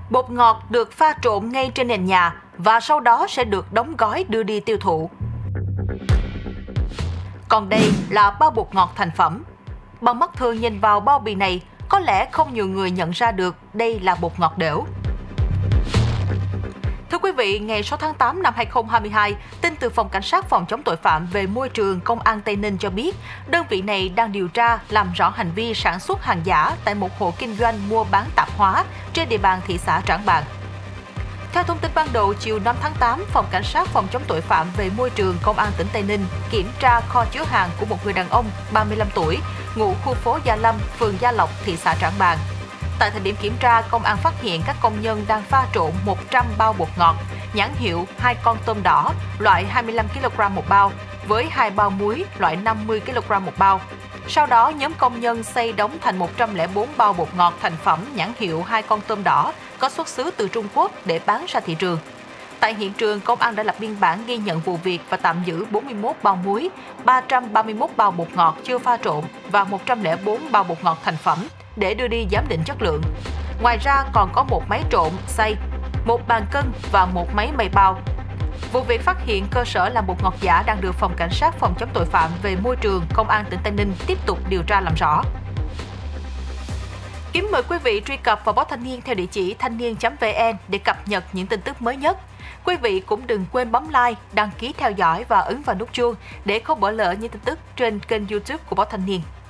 Bột ngọt được pha trộn ngay trên nền nhà và sau đó sẽ được đóng gói đưa đi tiêu thụ. Còn đây là bao bột ngọt thành phẩm. Bằng mắt thường nhìn vào bao bì này, có lẽ không nhiều người nhận ra được đây là bột ngọt đểu. Thưa quý vị, ngày 6 tháng 8 năm 2022, tin từ Phòng Cảnh sát Phòng chống tội phạm về môi trường Công an Tây Ninh cho biết, đơn vị này đang điều tra làm rõ hành vi sản xuất hàng giả tại một hộ kinh doanh mua bán tạp hóa trên địa bàn thị xã Trảng Bàng. Theo thông tin ban đầu, chiều 5 tháng 8, Phòng Cảnh sát Phòng chống tội phạm về môi trường Công an tỉnh Tây Ninh kiểm tra kho chứa hàng của một người đàn ông 35 tuổi, ngụ khu phố Gia Lâm, phường Gia Lộc, thị xã Trảng Bàng. Tại thời điểm kiểm tra, công an phát hiện các công nhân đang pha trộn 100 bao bột ngọt, nhãn hiệu 2 con tôm đỏ, loại 25 kg một bao, với 2 bao muối, loại 50 kg một bao. Sau đó, nhóm công nhân xay đóng thành 104 bao bột ngọt thành phẩm nhãn hiệu 2 con tôm đỏ, có xuất xứ từ Trung Quốc để bán ra thị trường. Tại hiện trường, công an đã lập biên bản ghi nhận vụ việc và tạm giữ 41 bao muối, 331 bao bột ngọt chưa pha trộn và 104 bao bột ngọt thành phẩm để đưa đi giám định chất lượng. Ngoài ra còn có một máy trộn, xay, một bàn cân và một máy may bao. Vụ việc phát hiện cơ sở làm bột ngọt giả đang được Phòng Cảnh sát Phòng chống tội phạm về môi trường Công an tỉnh Tây Ninh tiếp tục điều tra làm rõ. Kính mời quý vị truy cập vào báo Thanh niên theo địa chỉ thanhniên.vn để cập nhật những tin tức mới nhất. Quý vị cũng đừng quên bấm like, đăng ký theo dõi và ấn vào nút chuông để không bỏ lỡ những tin tức trên kênh YouTube của báo Thanh niên.